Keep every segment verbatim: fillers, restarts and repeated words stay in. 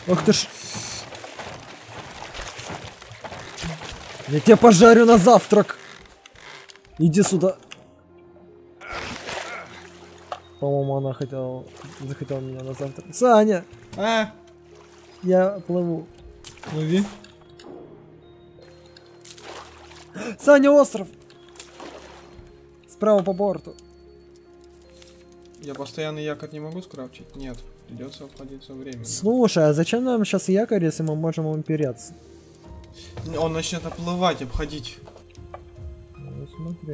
Ох ты ж. Я тебя пожарю на завтрак. Иди сюда. По-моему, она хотела, захотела меня на завтрак. Саня! А! Я плыву. Плыви. Саня, остров! Справа по борту. Я постоянный якорь не могу скрафтить? Нет. Придется обходиться временем. Слушай, а зачем нам сейчас якорь, если мы можем им переться? Он начнет оплывать, обходить. Ну смотри.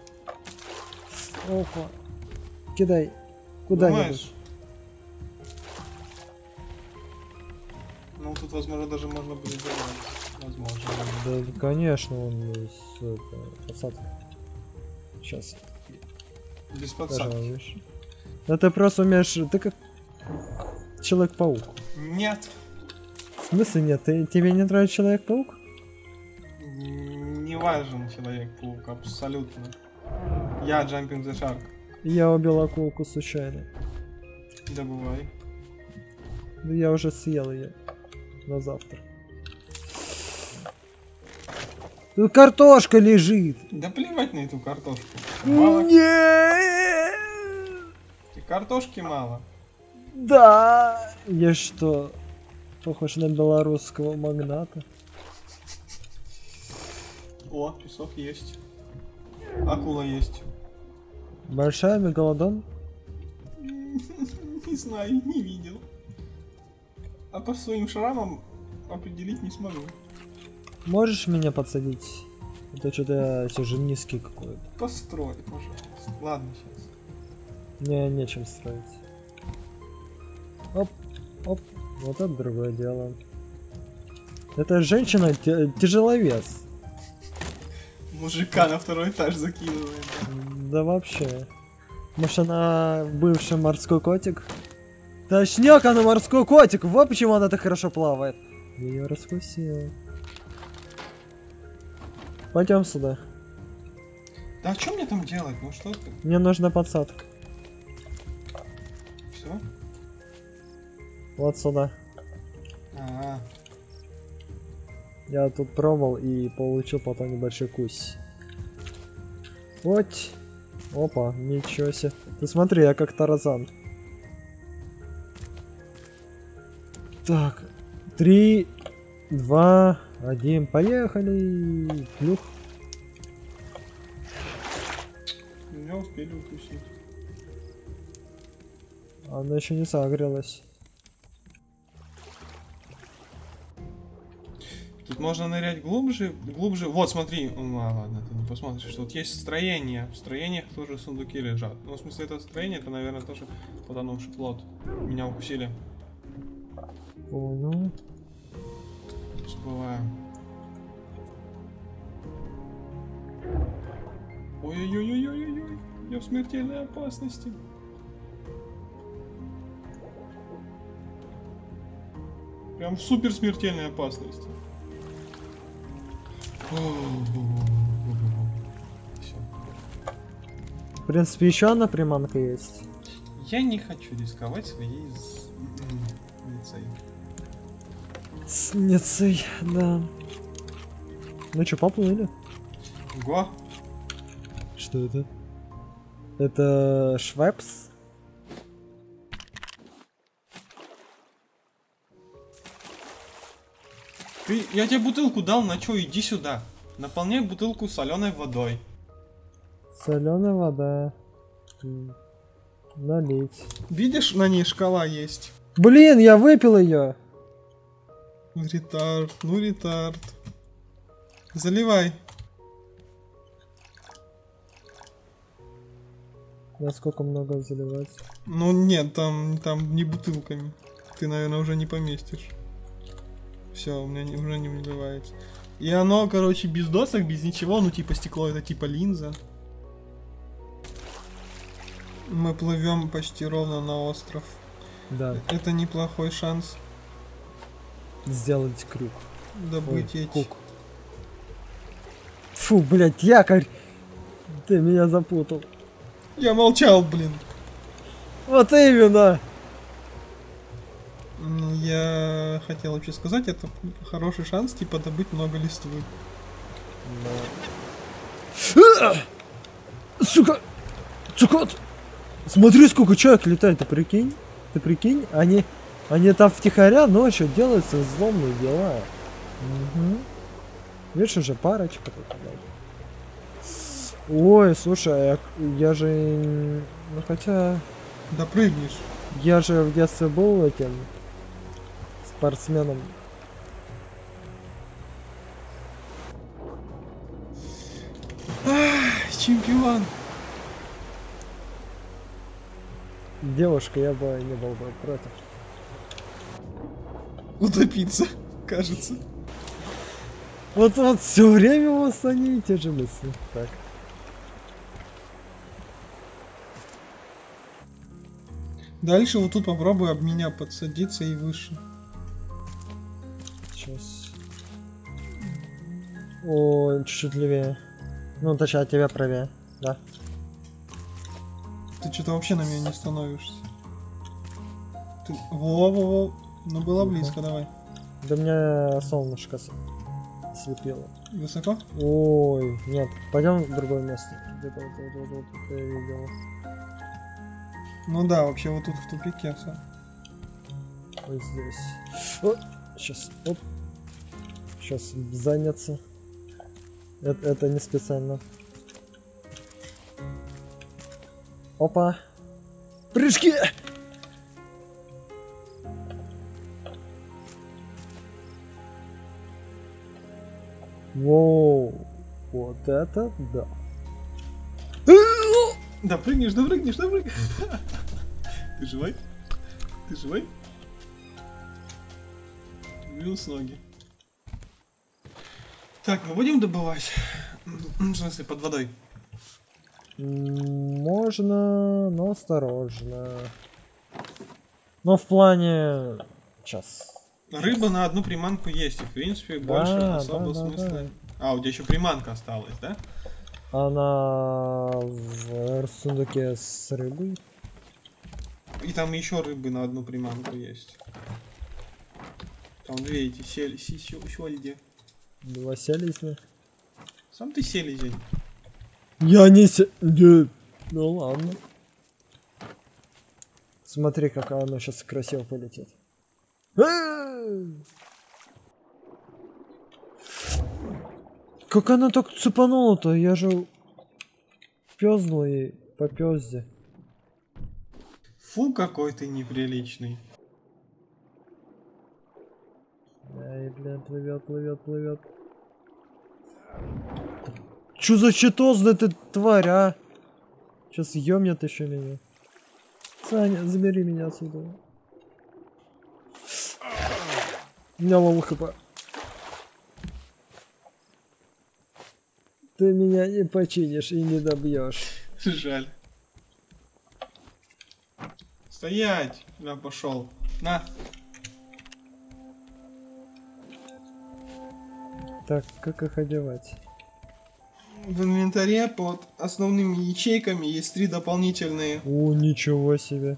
Опа. Кидай. Куда-нибудь. Ну тут, возможно, даже можно будет сделать. Возможно. Да, конечно, он есть это, посадка. Сейчас. Без подсадки. Да ты просто умеешь. Ты как Человек-паук. Нет. В смысле нет? Ты, тебе не нравится Человек-паук? Не важен Человек-паук, абсолютно. Я Jumping the Shark. Я убил акулку случайно. Добывай. Да я уже съел ее на завтра. Тут картошка лежит. Да плевать на эту картошку. Мало... Нет. Картошки мало. Да. Я что, похож на белорусского магната? О, песок есть. Акула есть. Большая мегалодон? Не знаю, не видел. А по своим шрамам определить не смогу. Можешь меня подсадить? Это что-то я все же низкий какой-то. Построй, пожалуйста. Ладно, сейчас. Мне нечем строить. Оп, оп. Вот это другое дело. Это женщина тяжеловес. Мужика на второй этаж закидывает. Да вообще. Может она бывший морской котик? Точняк, она морской котик. Вот почему она так хорошо плавает. Я ее раскусил. Пойдем сюда. Да а что мне там делать? Ну что ты? Мне нужна подсадка. Все? Вот сюда. А-а-а. Я тут пробовал и получил потом небольшой кусь. Вот. Опа, ничего себе. Ты смотри, я как Тарзан. Так. Три, два, один. Поехали. Плюх. Меня успели укусить. Она еще не согрелась. Тут можно нырять глубже, глубже. Вот, смотри. Ну, а, ладно, ты не посмотришь. Что тут есть строение. В строениях тоже сундуки лежат. Ну, в смысле, это строение, это, наверное, тоже потонувший плод. Меня укусили. Понял. Всплываем. Ой-ой-ой-ой-ой-ой. Я в смертельной опасности. Прям в супер смертельной опасности. Все. В принципе, еще одна приманка есть. Я не хочу рисковать своей ницей. С ницей, да. Ну что, поплыли? Го. Что это? Это Швепс? Ты, я тебе бутылку дал, на чё, иди сюда. Наполняй бутылку соленой водой. Соленая вода. Налить. Видишь, на ней шкала есть. Блин, я выпил ее. Ретард, ну ретард. Заливай. Насколько много заливать? Ну нет, там, там не бутылками. Ты, наверное, уже не поместишь. Все, у меня не, уже не вливается. И оно, короче, без досок, без ничего, ну типа стекло, это типа линза. Мы плывем почти ровно на остров. Да. Это неплохой шанс. Сделать крюк. Добыть Ой, эти. кук. Фу, блять, якорь! Ты меня запутал. Я молчал, блин. Вот именно! М, Я хотел вообще сказать, это хороший шанс, типа, добыть много листвы. А! Сука! Сука! Смотри, сколько человек летает, ты прикинь? Ты прикинь? Они, они там втихаря ночью делают свои взломные дела. Угу. Видишь, уже парочка тут. Ой, слушай, я, я же... Ну хотя... Допрыгнешь. Я же в детстве был этим... спортсменом. Ах, чемпион. Девушка, я бы не был бы против. Утопиться, кажется. Вот, вот все время у вас они и те же мысли. Так. Дальше вот тут попробуй об меня подсадиться и выше. Сейчас. О, чуть-чуть левее. Ну, точнее, от тебя правее. Да. Ты что-то вообще на меня не становишься. Ты... Во-во-во. Ну было близко, давай. Да меня солнышко с- слепило. Высоко? Ой, нет, пойдем в другое место. Где-то вот, вот, вот, вот, вот я видел. Ну да, вообще вот тут в тупике все. Вот здесь. О, сейчас, оп. Сейчас заняться. Это, это не специально. Опа. Прыжки! Воу. Вот это да. Да прыгнешь, да прыгнешь, да прыгнешь. Ты живой? Ты живой? Минус ноги. Так, мы будем добывать? В смысле, под водой? Можно, но осторожно. Но в плане... Сейчас. Рыба на одну приманку есть, и в принципе больше Да, особо да, да, смысла. да. А, у тебя еще приманка осталась, да? Она в сундуке с рыбой. И там еще рыбы на одну приманку есть. Там две эти сели, сельди. Два селезня. Сам ты селезень. Я не се... Нет. Ну ладно. Смотри, как оно сейчас красиво полетит. Как она так цепанула-то? Я же пёзнул ей по пёзде. Фу, какой ты неприличный. Ай, блин, плывет, плывет, плывет. Чё за щитозная ты тварь, а? Сейчас ёмнет еще меня. Саня, забери меня отсюда. У меня лол хп. Ты меня не починишь и не добьешь. Жаль. Стоять! На, пошел. На. Так, как их одевать? В инвентаре под основными ячейками есть три дополнительные. О, ничего себе.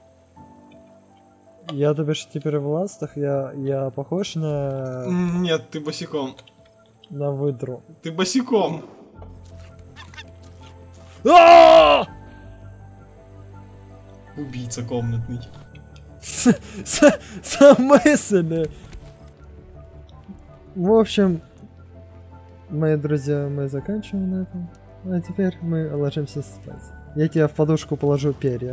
Я, то бишь, теперь в ластах, я, я похож на... Нет, ты босиком. на выдру. Ты босиком. А! Убийца комнатный. Замысленно. В общем, мои друзья, мы заканчиваем на этом. А теперь мы ложимся спать. Я тебе в подушку положу перья.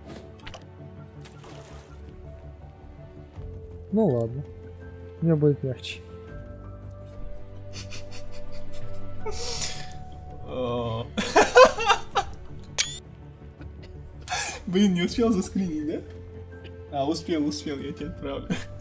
Ну ладно. Мне будет мягче. Блин, не успел заскринить, да? А, успел, успел, я тебе отправлю.